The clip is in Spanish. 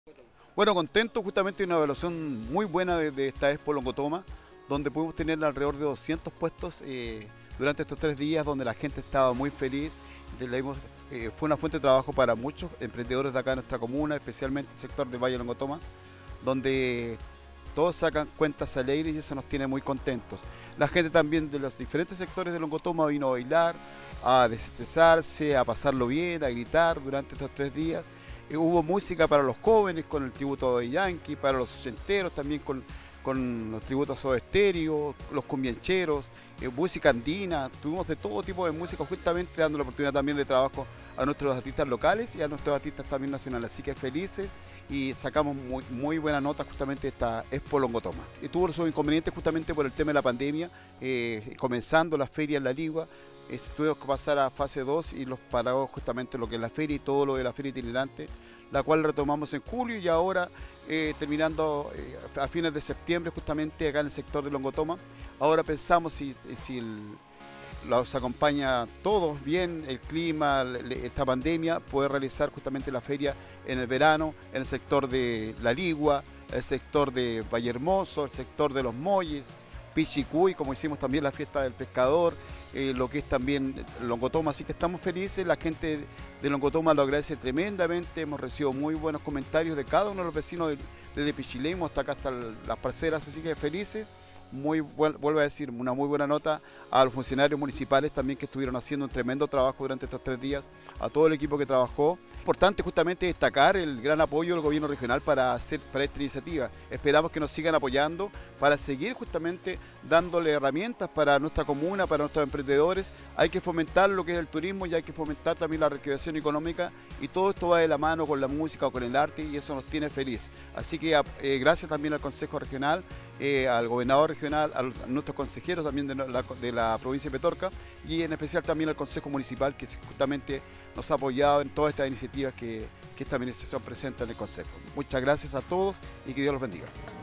Bueno, contento, justamente una evaluación muy buena de esta Expo Longotoma, donde pudimos tener alrededor de 200 puestos durante estos 3 días, donde la gente estaba muy feliz. Fue una fuente de trabajo para muchos emprendedores de acá de nuestra comuna, especialmente el sector de Valle Longotoma, donde todos sacan cuentas alegres y eso nos tiene muy contentos. La gente también de los diferentes sectores de Longotoma vino a bailar, a desestresarse, a pasarlo bien, a gritar durante estos 3 días. Hubo música para los jóvenes con el tributo de Yankee, para los ochenteros también con los tributos a Soda Stereo, los cumbiancheros, música andina. Tuvimos de todo tipo de música, justamente dando la oportunidad también de trabajo a nuestros artistas locales y a nuestros artistas también nacionales. Así que felices y sacamos muy buena nota justamente esta Expo Longotoma. Y tuvo sus inconvenientes justamente por el tema de la pandemia, comenzando la feria en la Ligua. Tuvimos que pasar a fase 2 y los parados justamente lo que es la feria y todo lo de la feria itinerante, la cual retomamos en julio y ahora terminando a fines de septiembre justamente acá en el sector de Longotoma. Ahora pensamos si los acompaña todos bien, el clima, esta pandemia, poder realizar justamente la feria en el verano, en el sector de La Ligua, el sector de Vallehermoso, el sector de Los Molles, Pichicuy, como hicimos también la fiesta del pescador, lo que es también Longotoma, así que estamos felices, la gente de Longotoma lo agradece tremendamente, hemos recibido muy buenos comentarios de cada uno de los vecinos desde Pichilemu hasta acá, hasta las parcelas, así que felices. Vuelvo a decir, una muy buena nota a los funcionarios municipales también que estuvieron haciendo un tremendo trabajo durante estos 3 días, a todo el equipo que trabajó. Importante justamente destacar el gran apoyo del gobierno regional para esta iniciativa. Esperamos que nos sigan apoyando para seguir justamente dándole herramientas para nuestra comuna, para nuestros emprendedores. Hay que fomentar lo que es el turismo y hay que fomentar también la reactivación económica y todo esto va de la mano con la música o con el arte y eso nos tiene feliz. Así que gracias también al Consejo Regional, al gobernador regional, a nuestros consejeros también de la provincia de Petorca y en especial también al Consejo Municipal que justamente nos ha apoyado en todas estas iniciativas que esta administración presenta en el Consejo. Muchas gracias a todos y que Dios los bendiga.